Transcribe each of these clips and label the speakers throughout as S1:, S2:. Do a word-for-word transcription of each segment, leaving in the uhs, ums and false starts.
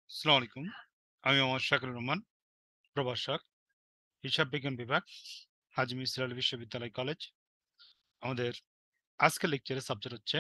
S1: আসসালামু আলাইকুম। আমি মোহাম্মদ শাকিলুর রহমান, প্রভাষক, হিসাব বিজ্ঞান বিভাগ, হাজী মিসর আলী বিশ্ববিদ্যালয় কলেজ। আমাদের আজকের লেকচারের সাবজেক্ট হচ্ছে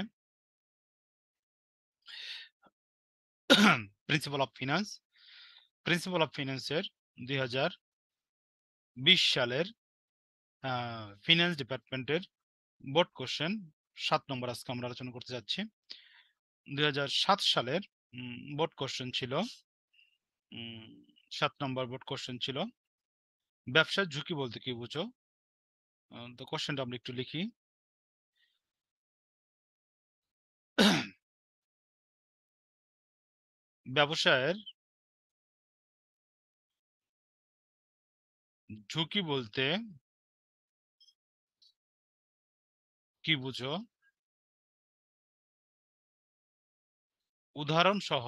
S1: principle of finance. Principle of ফিনান্সের দুই হাজার বিশ সালের ফিনান্স ডিপার্টমেন্টের বোর্ড কোশ্চেন সাত নম্বর আজকে আমরা আলোচনা করতে যাচ্ছি। দুই হাজার সাত সালের বোর্ড কোশ্চেন ছিল উম, সাত নম্বর বোর্ড কোশ্চেন ছিল ব্যবসার ঝুঁকি বলতে কি বুঝো। আহ, তো কোশ্চেনটা আমরা একটু লিখি। ব্যবসায়ের ঝুঁকি বলতে কি বুঝো, উদাহরণ সহ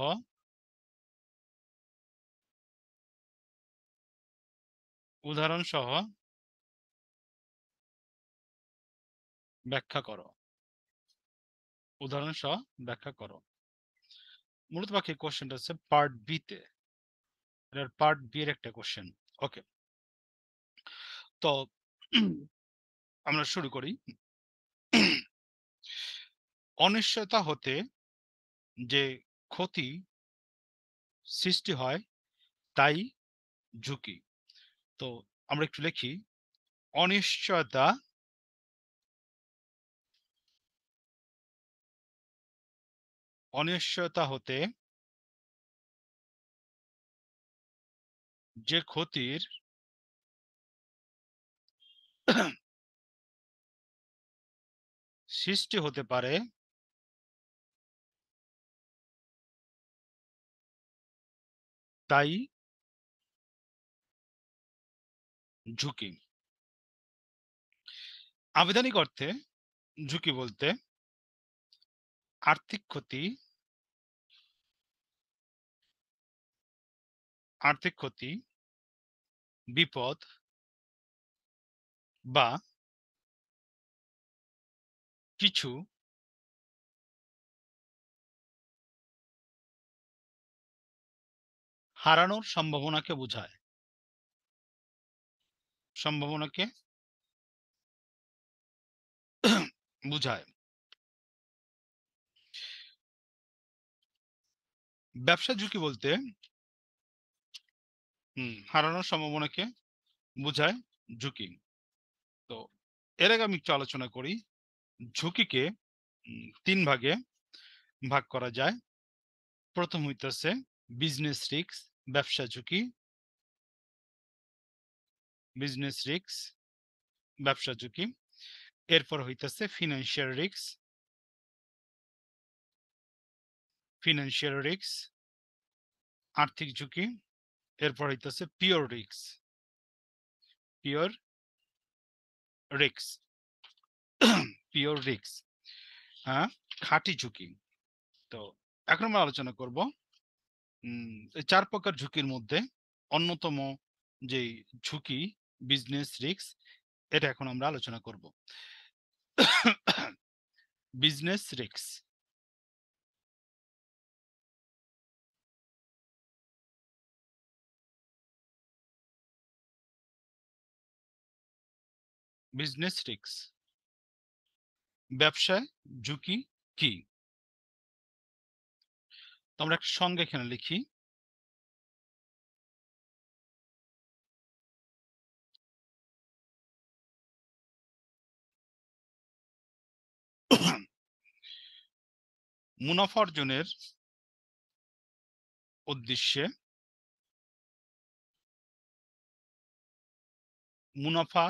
S1: উদাহরণ সহ ব্যাখ্যা করো। উদাহরণ সহ ব্যাখ্যা করো। মূলত বাকি কোশ্চেনটা হচ্ছে পার্ট বি তে, এটার পার্ট বি এর একটা কোশ্চেন। ওকে, তো আমরা শুরু করি। অনিশ্চয়তা হতে যে ক্ষতি সৃষ্টি হয় তাই ঝুঁকি। তো আমরা একটু লিখি, অনিশ্চয়তা অনিশ্চয়তা হতে যে ক্ষতির সৃষ্টি হতে পারে তাই ঝুঁকি। আবেদনিক অর্থে ঝুঁকি বলতে আর্থিক ক্ষতি আর্থিক ক্ষতি, বিপদ বা কিছু হারানোর সম্ভাবনাকে বোঝায়। সম্ভাবনাকে বোঝায়। ব্যবসা ঝুঁকি বলতে হুম হারানোর সম্ভাবনাকে বোঝায় ঝুঁকি। তো এর আগে আমি একটু আলোচনা করি। ঝুঁকিকে উম, তিন ভাগে ভাগ করা যায়। প্রথম হইতেছে বিজনেস রিস্ক, ব্যবসা ঝুঁকি। বিজনেস রিস্ক, ব্যবসা ঝুঁকি। এরপর হইতেছে ফিনান্সিয়াল রিস্ক, ফিনান্সিয়াল রিস্ক, আর্থিক ঝুঁকি। এরপর হইতেছে pure risk, pure risk, pure risk, হ্যাঁ, খাঁটি ঝুঁকি। তো এখন আমরা আলোচনা করব উম, এই চার প্রকার ঝুঁকির মধ্যে অন্যতম যে ঝুঁকি বিজনেস রিস্ক, এটা এখন আমরা আলোচনা করব। Business risk. বিজনেস রিস্ক, ব্যবসায় ঝুঁকি কি? তো আমরা একটা সংজ্ঞা এখানে লিখি। মুনাফা অর্জনের উদ্দেশ্যে মুনাফা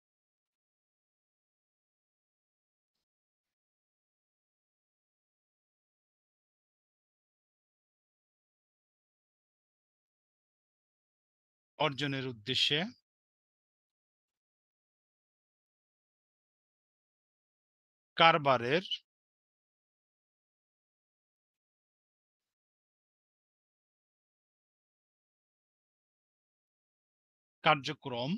S1: অর্জনের উদ্দেশ্যে কারবারের কার্যক্রম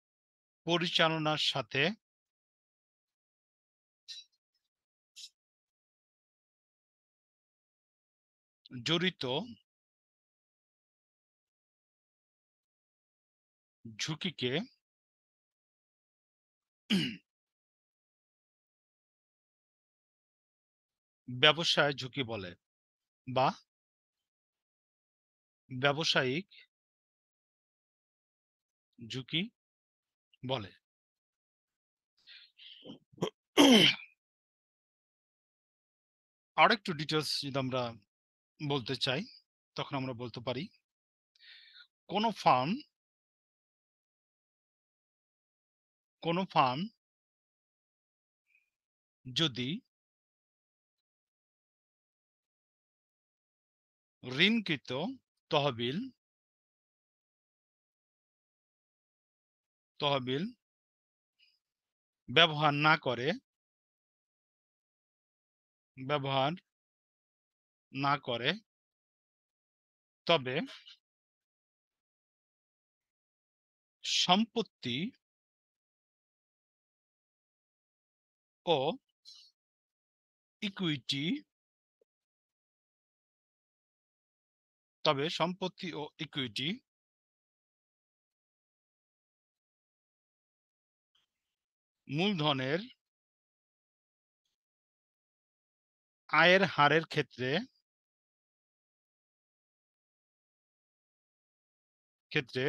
S1: পরিচালনার সাথে জড়িত ঝুঁকিকে ব্যবসায় ঝুঁকি বলে বা ব্যবসায়িক ঝুঁকি বলে। আরেকটু ডিটেলস যদি আমরা বলতে চাই তখন আমরা বলতে পারি কোন ফার্ম কোন ফার্ম যদি ঋণকৃত তহবিল তহবিল ব্যবহার না করে ব্যবহার না করে তবে সম্পত্তি ও ইকুইটি তবে সম্পত্তি ও ইকুইটি মূলধনের আয়ের হারের ক্ষেত্রে ক্ষেত্রে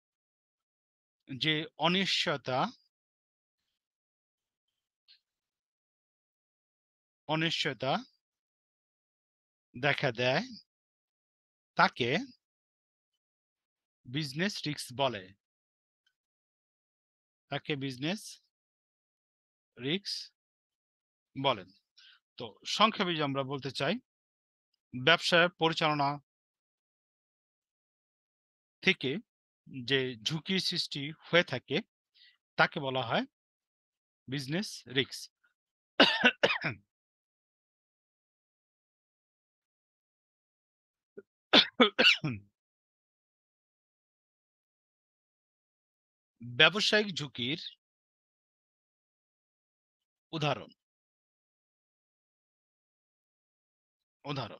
S1: যে অনিশ্চয়তা অনিশ্চয়তা দেখা দেয় তাকে বিজনেস রিস্ক বলে তাকে বিজনেস রিস্ক বলেন। তো সংক্ষেপে যদি আমরা বলতে চাই ব্যবসায় পরিচালনা থেকে যে ঝুঁকির সৃষ্টি হয়ে থাকে তাকে বলা হয় বিজনেস রিস্ক। ব্যবসায়িক ঝুঁকির উদাহরণ উদাহরণ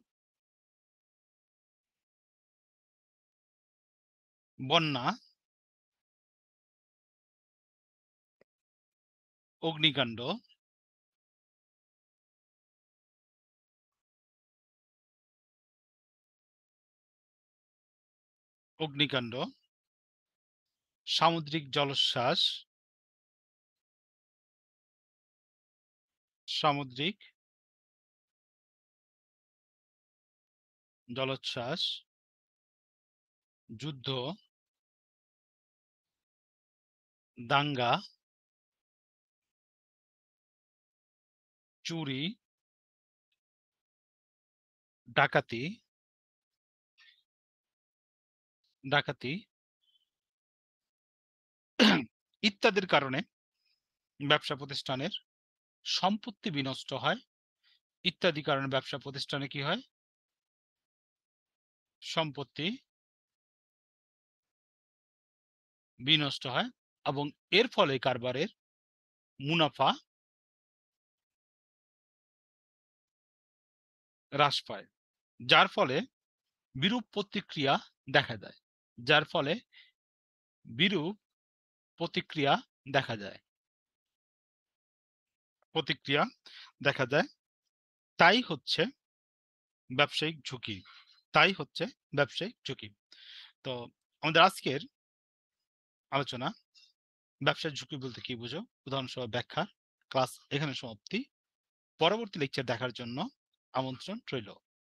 S1: বন্যা, অগ্নিকাণ্ড, অগ্নিকাণ্ড, সামুদ্রিক জলোচ্ছ্বাস, সামুদ্রিক জলোচ্ছ্বাস, যুদ্ধ, দাঙ্গা, চুরি, ডাকাতি ডাকাতি ইত্যাদির কারণে ব্যবসা প্রতিষ্ঠানের সম্পত্তি বিনষ্ট হয়। ইত্যাদি কারণে ব্যবসা প্রতিষ্ঠানে কি হয়? সম্পত্তি বিনষ্ট হয় এবং এর ফলে কারবারের মুনাফা হ্রাস পায়, যার ফলে বিরূপ প্রতিক্রিয়া দেখা দেয় যার ফলে বিরূপ প্রতিক্রিয়া দেখা যায় প্রতিক্রিয়া দেখা যায় তাই হচ্ছে ব্যবসায়িক ঝুঁকি তাই হচ্ছে ব্যবসায়িক ঝুঁকি। তো আমাদের আজকের আলোচনা ব্যবসায়িক ঝুঁকি বলতে কি বুঝো উদাহরণসহ ব্যাখ্যা ক্লাস এখানে সমাপ্তি। পরবর্তী লেকচার দেখার জন্য আমন্ত্রণ রইল।